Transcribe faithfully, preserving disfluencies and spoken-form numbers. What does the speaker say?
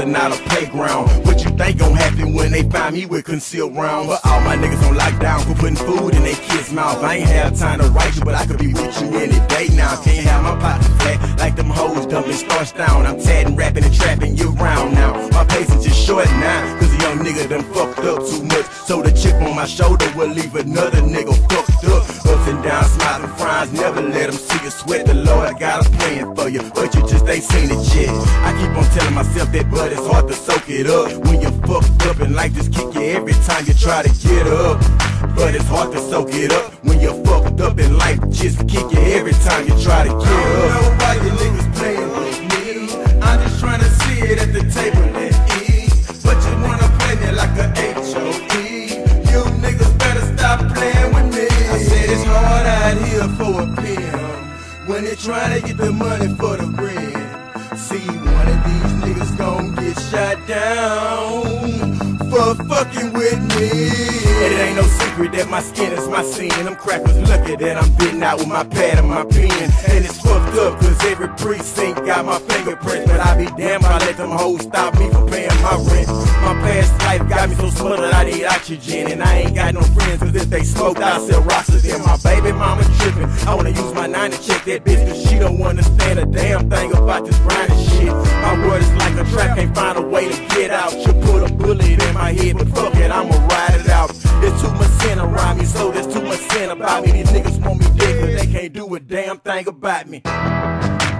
and not a playground. What you think gon' happen when they find me with concealed rounds? But all my niggas on lockdown for putting food in they kids' mouth. I ain't have time to write you, but I could be with you any day now. Can't have my pockets flat like them hoes dumping starch down. I'm tatting, rapping, and trapping you round now. My patience is short now, cause a young nigga done fucked up too much. So the chip on my shoulder will leave another nigga fucked up. Ups and downs, smiling frowns, never let them see you sweat. The Lord got a plan for you, but you just ain't seen it yet. I keep on telling myself that, but it's hard to soak it up when you're fucked up and life just kick you every time you try to get up. But it's hard to soak it up when you're fucked up and life just kick you every time you try to get up. I don't know why you niggas playing with me. I'm just trying to see it at the table and eat, but you wanna play me like a H O E. You niggas better stop playing with me. I said it's hard out here for a pimp when they trying to get the money for the rent. See, one of these niggas gon' get shot down for fucking with me. And it ain't no secret that my skin is my sin. Them crackers lucky that I'm bitten out with my pad and my pen. And it's fucked up cause every precinct got my fingerprints. But I be damned if I let them hoes stop me from paying my rent. My past life got me so smothered I need oxygen. And I ain't got no friends cause if they smoked I sell rocks to them. My baby mama tripping, I wanna use my nine to check that bitch cause she don't understand a damn thing about this grinding shit. My world is like a trap, can't find a way to get out. You put a bullet in my head, but fuck it, I'ma ride it out. There's too much sin around me, so there's too much sin about me. These niggas want me dead cause they can't do a damn thing about me.